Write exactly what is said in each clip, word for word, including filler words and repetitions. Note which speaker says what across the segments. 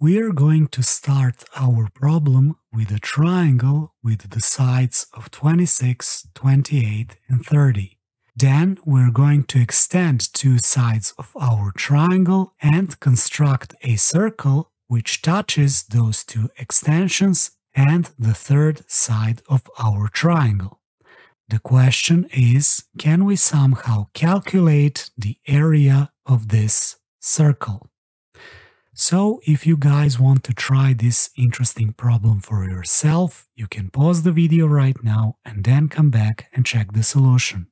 Speaker 1: We are going to start our problem with a triangle with the sides of twenty-six, twenty-eight, and thirty. Then we're going to extend two sides of our triangle and construct a circle which touches those two extensions and the third side of our triangle. The question is, can we somehow calculate the area of this circle? So, if you guys want to try this interesting problem for yourself, you can pause the video right now and then come back and check the solution.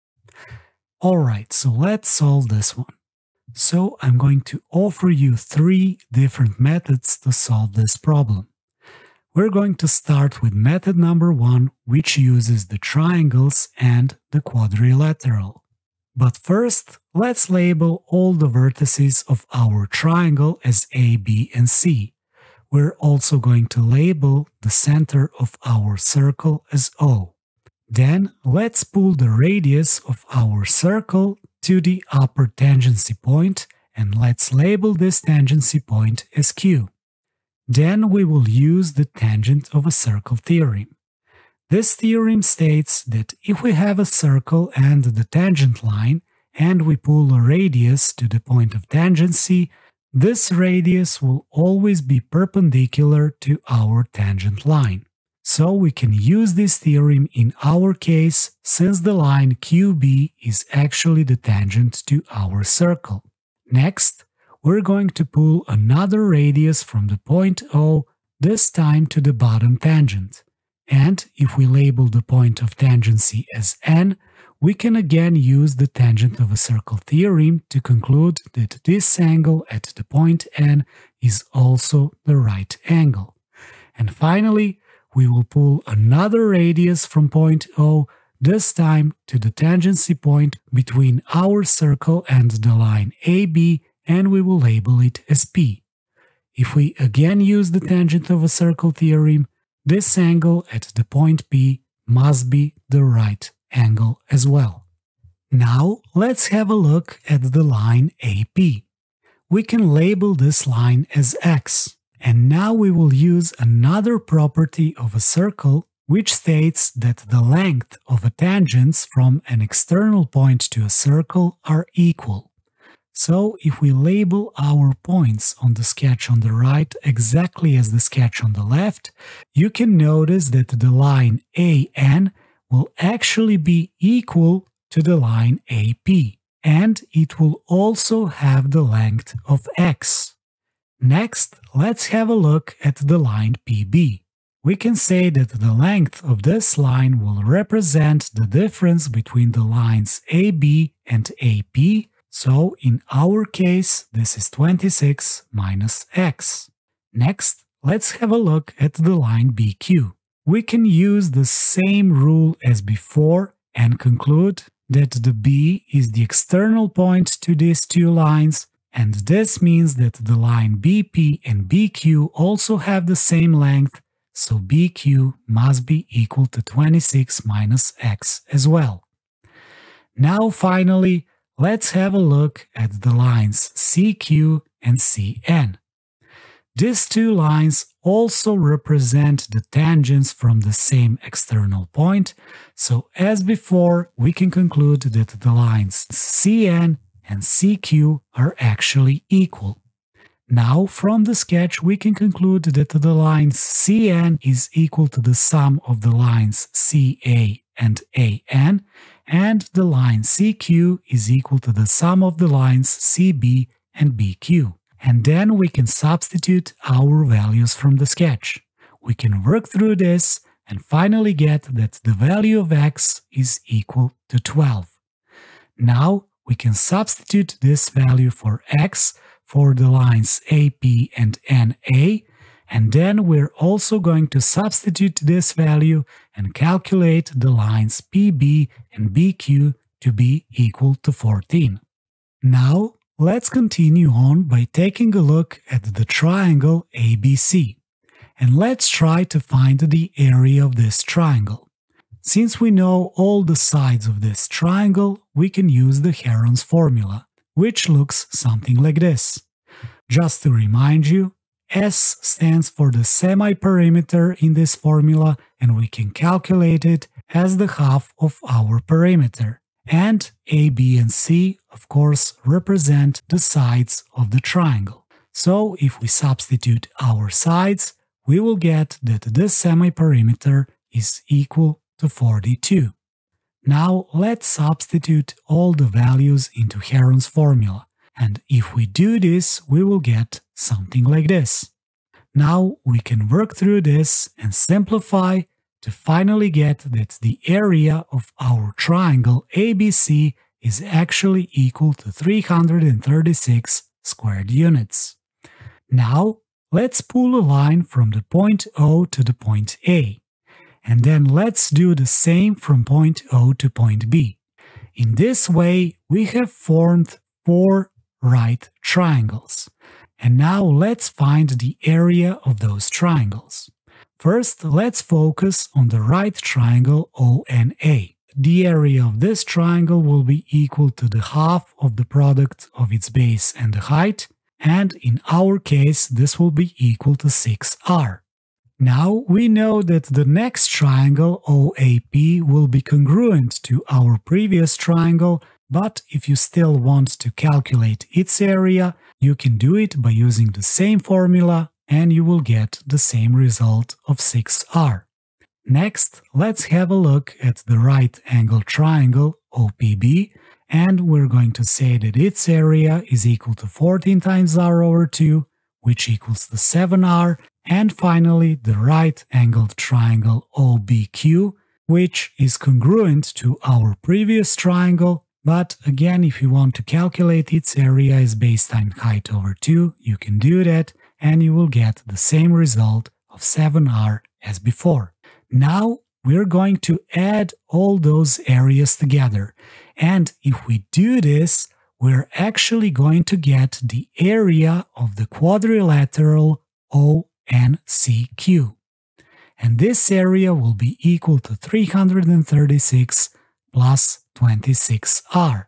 Speaker 1: Alright, so let's solve this one. So, I'm going to offer you three different methods to solve this problem. We're going to start with method number one, which uses the triangles and the quadrilateral. But first, let's label all the vertices of our triangle as A, B, and C. We're also going to label the center of our circle as O. Then, let's pull the radius of our circle to the upper tangency point, and let's label this tangency point as Q. Then we will use the tangent of a circle theorem. This theorem states that if we have a circle and the tangent line, and we pull a radius to the point of tangency, this radius will always be perpendicular to our tangent line. So we can use this theorem in our case, since the line Q B is actually the tangent to our circle. Next, we're going to pull another radius from the point O, this time to the bottom tangent. And if we label the point of tangency as N, we can again use the tangent of a circle theorem to conclude that this angle at the point N is also the right angle. And finally, we will pull another radius from point O, this time to the tangency point between our circle and the line A B, and we will label it as P. If we again use the tangent of a circle theorem, this angle at the point P must be the right angle as well. Now let's have a look at the line A P. We can label this line as X, and now we will use another property of a circle which states that the length of a tangents from an external point to a circle are equal. So, if we label our points on the sketch on the right exactly as the sketch on the left, you can notice that the line A N will actually be equal to the line A P, and it will also have the length of X. Next, let's have a look at the line P B. We can say that the length of this line will represent the difference between the lines A B and A P. So, in our case, this is twenty-six minus x. Next, let's have a look at the line B Q. We can use the same rule as before and conclude that the B is the external point to these two lines, and this means that the line B P and B Q also have the same length, so B Q must be equal to twenty-six minus x as well. Now, finally, let's have a look at the lines C Q and C N. These two lines also represent the tangents from the same external point, so as before, we can conclude that the lines C N and C Q are actually equal. Now, from the sketch, we can conclude that the line C N is equal to the sum of the lines C A and A N, and the line C Q is equal to the sum of the lines C B and B Q. And then we can substitute our values from the sketch. We can work through this and finally get that the value of x is equal to twelve. Now we can substitute this value for x for the lines A P and N A, and then we're also going to substitute this value and calculate the lines P B and B Q to be equal to fourteen. Now, let's continue on by taking a look at the triangle A B C. And let's try to find the area of this triangle. Since we know all the sides of this triangle, we can use the Heron's formula, which looks something like this. Just to remind you, S stands for the semi-perimeter in this formula, and we can calculate it as the half of our perimeter. And A, B, and C, of course, represent the sides of the triangle. So if we substitute our sides, we will get that this semi-perimeter is equal to forty-two. Now let's substitute all the values into Heron's formula. And if we do this, we will get something like this. Now we can work through this and simplify to finally get that the area of our triangle A B C is actually equal to three hundred thirty-six squared units. Now let's pull a line from the point O to the point A. And then let's do the same from point O to point B. In this way, we have formed four right triangles. And now let's find the area of those triangles. First, let's focus on the right triangle O N A. The area of this triangle will be equal to the half of the product of its base and the height, and in our case, this will be equal to six r. Now we know that the next triangle O A P will be congruent to our previous triangle, but if you still want to calculate its area, you can do it by using the same formula and you will get the same result of six r. Next, let's have a look at the right angle triangle O P B, and we're going to say that its area is equal to fourteen times r over two, which equals to seven r, and finally the right angled triangle O B Q, which is congruent to our previous triangle, but again, if you want to calculate its area as base times height over two, you can do that, and you will get the same result of seven r as before. Now we're going to add all those areas together, and if we do this, we're actually going to get the area of the quadrilateral O N C Q. And this area will be equal to three hundred thirty-six plus twenty-six r.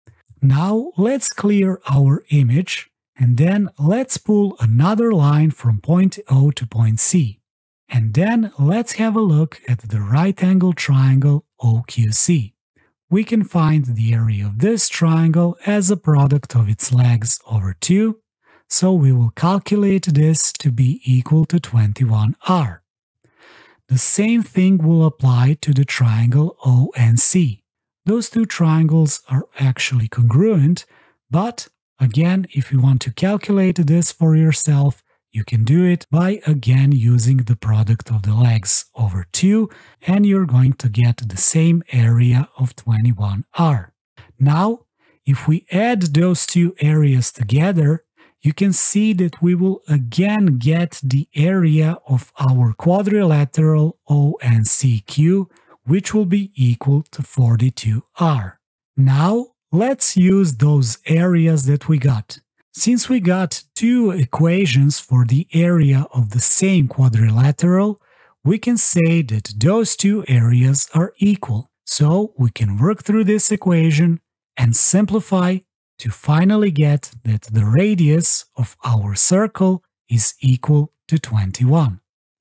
Speaker 1: Now let's clear our image, and then let's pull another line from point O to point C. And then let's have a look at the right angle triangle O Q C. We can find the area of this triangle as a product of its legs over two, so we will calculate this to be equal to twenty-one r. The same thing will apply to the triangle O N C. Those two triangles are actually congruent, but again, if you want to calculate this for yourself, you can do it by again using the product of the legs over two, and you're going to get the same area of twenty-one r. Now, if we add those two areas together, you can see that we will again get the area of our quadrilateral O N C Q, which will be equal to forty-two r. Now, let's use those areas that we got. Since we got two equations for the area of the same quadrilateral, we can say that those two areas are equal. So we can work through this equation and simplify to finally get that the radius of our circle is equal to twenty-one.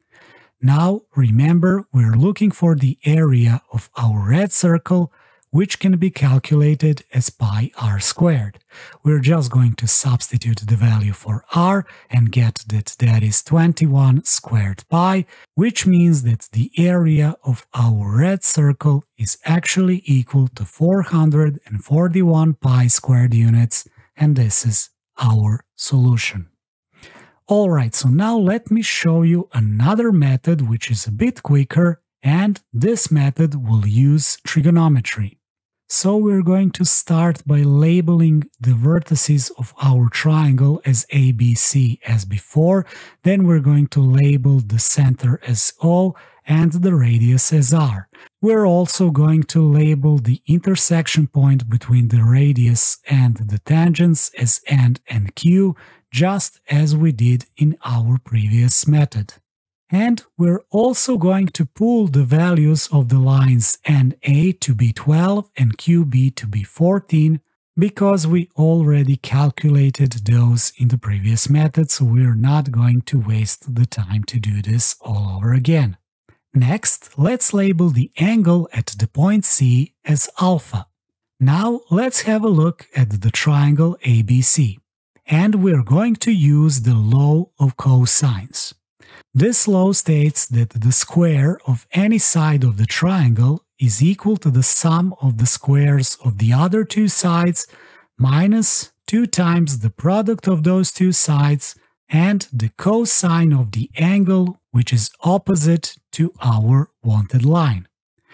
Speaker 1: Now remember, we're looking for the area of our red circle, which can be calculated as pi r squared. We're just going to substitute the value for r and get that that is twenty-one squared pi, which means that the area of our red circle is actually equal to four hundred forty-one pi squared units, and this is our solution. Alright, so now let me show you another method which is a bit quicker, and this method will use trigonometry. So we're going to start by labeling the vertices of our triangle as A B C as before, then we're going to label the center as O and the radius as R. We're also going to label the intersection point between the radius and the tangents as N and Q, just as we did in our previous method. And we're also going to pull the values of the lines N A to be twelve and Q B to be fourteen because we already calculated those in the previous method, so we're not going to waste the time to do this all over again. Next, let's label the angle at the point C as alpha. Now let's have a look at the triangle A B C, and we're going to use the law of cosines. This law states that the square of any side of the triangle is equal to the sum of the squares of the other two sides minus two times the product of those two sides and the cosine of the angle which is opposite to our wanted line.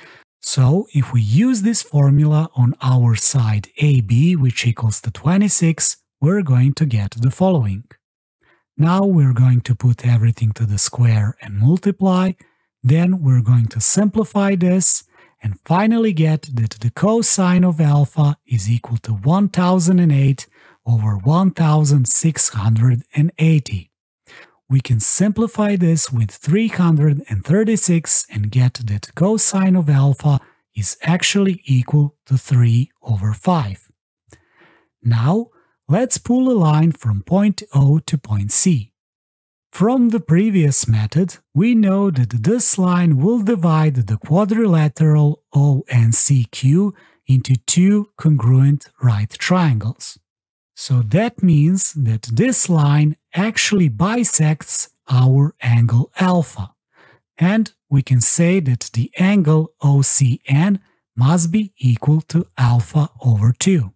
Speaker 1: So if we use this formula on our side A B, which equals to twenty-six, we're going to get the following. Now we're going to put everything to the square and multiply, then we're going to simplify this, and finally get that the cosine of alpha is equal to one thousand eight over one thousand six hundred eighty. We can simplify this with three hundred thirty-six and get that cosine of alpha is actually equal to three over five. Now, let's pull a line from point O to point C. From the previous method, we know that this line will divide the quadrilateral O N C Q into two congruent right triangles. So that means that this line actually bisects our angle alpha, and we can say that the angle O C N must be equal to alpha over two.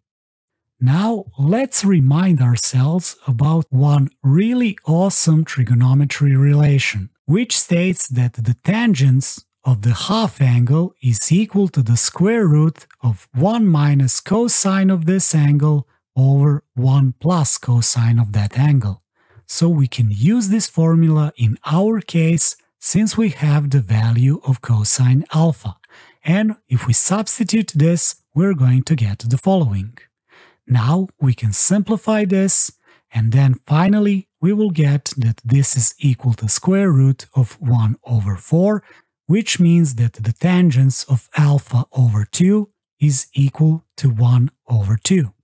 Speaker 1: Now let's remind ourselves about one really awesome trigonometry relation, which states that the tangents of the half angle is equal to the square root of one minus cosine of this angle over one plus cosine of that angle. So we can use this formula in our case since we have the value of cosine alpha. And if we substitute this, we're going to get the following. Now we can simplify this, and then finally we will get that this is equal to square root of one over four, which means that the tangents of alpha over two is equal to one over two.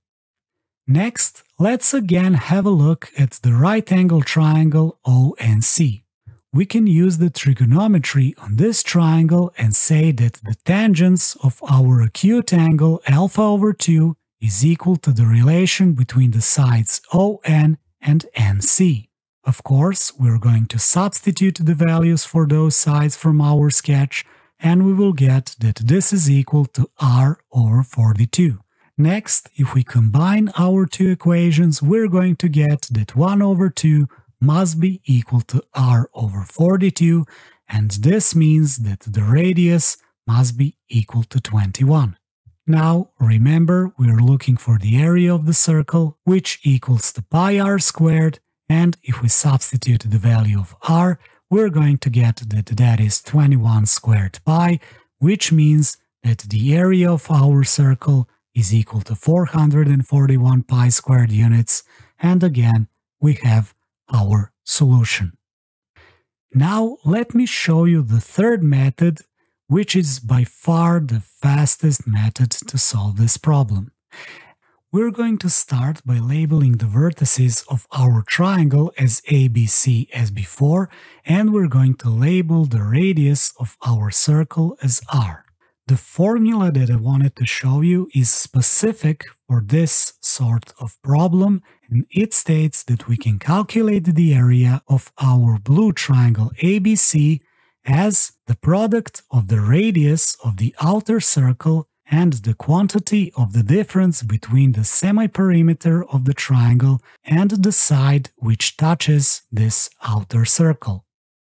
Speaker 1: Next, let's again have a look at the right angle triangle O N C. We can use the trigonometry on this triangle and say that the tangents of our acute angle alpha over two is equal to the relation between the sides O N and N C. Of course, we're going to substitute the values for those sides from our sketch, and we will get that this is equal to r over forty-two. Next, if we combine our two equations, we're going to get that one over two must be equal to r over forty-two, and this means that the radius must be equal to twenty-one. Now, remember, we're looking for the area of the circle, which equals to pi r squared, and if we substitute the value of r, we're going to get that that is twenty-one squared pi, which means that the area of our circle is equal to four hundred forty-one pi squared units, and again, we have our solution. Now, let me show you the third method, which is by far the fastest method to solve this problem. We're going to start by labeling the vertices of our triangle as A B C as before, and we're going to label the radius of our circle as r. The formula that I wanted to show you is specific for this sort of problem, and it states that we can calculate the area of our blue triangle A B C as the product of the radius of the outer circle and the quantity of the difference between the semi-perimeter of the triangle and the side which touches this outer circle.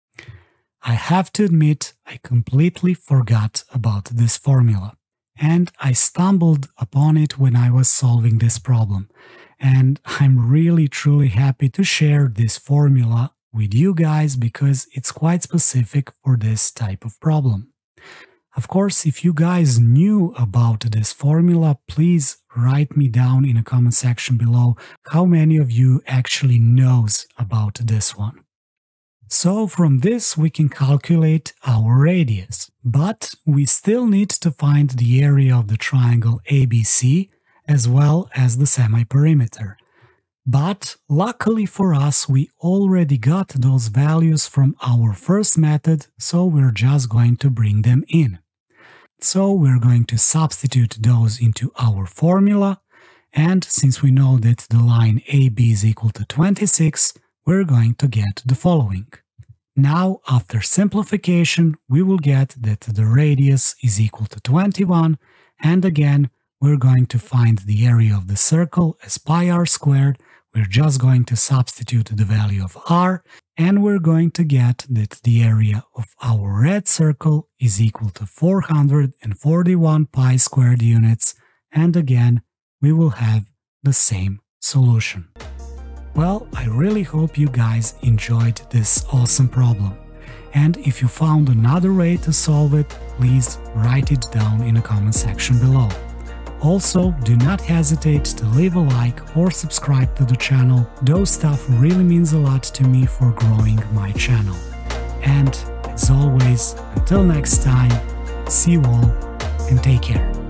Speaker 1: I have to admit, I completely forgot about this formula, and I stumbled upon it when I was solving this problem, and I'm really truly happy to share this formula with you guys because it's quite specific for this type of problem. Of course, if you guys knew about this formula, please write me down in the comment section below how many of you actually knows about this one. So from this we can calculate our radius, but we still need to find the area of the triangle A B C, as well as the semi-perimeter. But luckily for us, we already got those values from our first method, so we're just going to bring them in. So we're going to substitute those into our formula, and since we know that the line A B is equal to twenty-six, we're going to get the following. Now, after simplification, we will get that the radius is equal to twenty-one, and again, we're going to find the area of the circle as pi r squared. We're just going to substitute the value of r, and we're going to get that the area of our red circle is equal to four hundred forty-one pi squared units, and again, we will have the same solution. Well, I really hope you guys enjoyed this awesome problem. And if you found another way to solve it, please write it down in the comment section below. Also, do not hesitate to leave a like or subscribe to the channel. Those stuff really means a lot to me for growing my channel. And as always, until next time, see you all and take care.